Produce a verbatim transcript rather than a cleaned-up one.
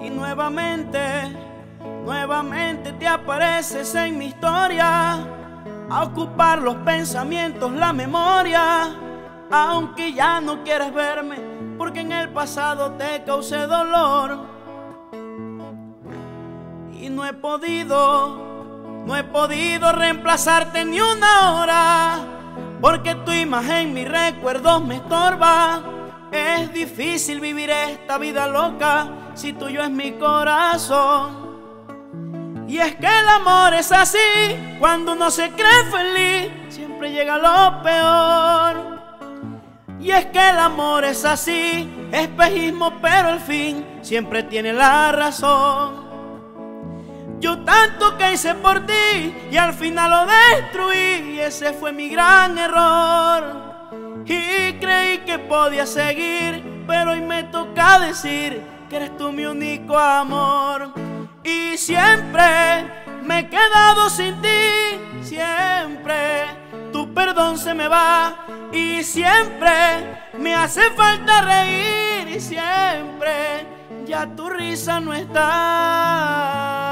Y nuevamente, nuevamente te apareces en mi historia, a ocupar los pensamientos, la memoria. Aunque ya no quieres verme, porque en el pasado te causé dolor. Y no he podido, no he podido reemplazarte ni una hora, porque tu imagen, mis recuerdos me estorba. Es difícil vivir esta vida loca si tuyo es mi corazón. Y es que el amor es así, cuando uno se cree feliz, siempre llega lo peor. Y es que el amor es así, espejismo, pero al fin siempre tiene la razón. Yo tanto que hice por ti y al final lo destruí, y ese fue mi gran error. Y creí que podía seguir, pero hoy me toca decir que eres tú mi único amor. Y siempre me he quedado sin ti, siempre tu perdón se me va. Y siempre me hace falta reír, y siempre ya tu risa no está.